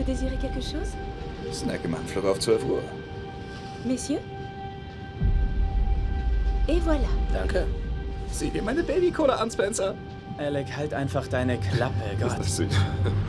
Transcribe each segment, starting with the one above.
désirez quelque chose? Snackemann flog auf 12 Uhr. Messieurs? Et voilà. Danke. Sieh dir meine Baby-Cola an, Spencer. Alec, halt einfach deine Klappe, Gott. Das ist süß.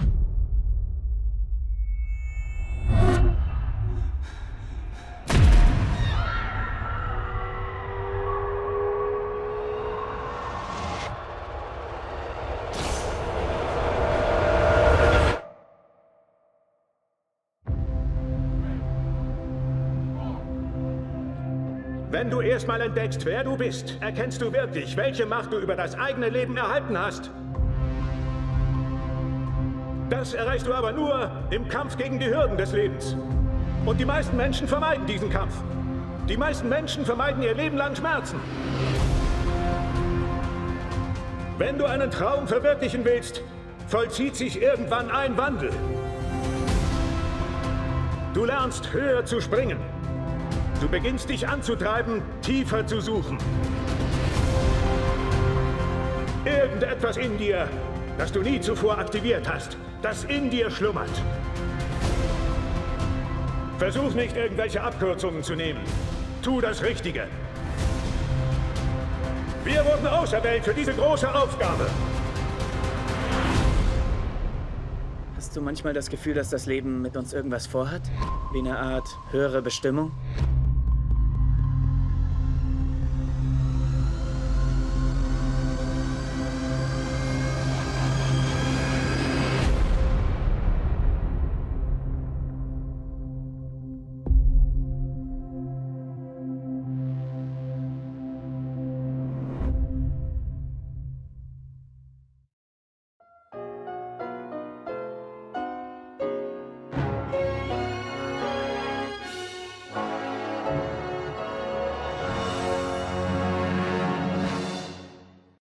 Wenn du erstmal entdeckst, wer du bist, erkennst du wirklich, welche Macht du über das eigene Leben erhalten hast. Das erreichst du aber nur im Kampf gegen die Hürden des Lebens. Und die meisten Menschen vermeiden diesen Kampf. Die meisten Menschen vermeiden ihr Leben lang Schmerzen. Wenn du einen Traum verwirklichen willst, vollzieht sich irgendwann ein Wandel. Du lernst höher zu springen. Du beginnst dich anzutreiben, tiefer zu suchen. Irgendetwas in dir, das du nie zuvor aktiviert hast, das in dir schlummert. Versuch nicht, irgendwelche Abkürzungen zu nehmen. Tu das Richtige. Wir wurden auserwählt für diese große Aufgabe. Hast du manchmal das Gefühl, dass das Leben mit uns irgendwas vorhat? Wie eine Art höhere Bestimmung?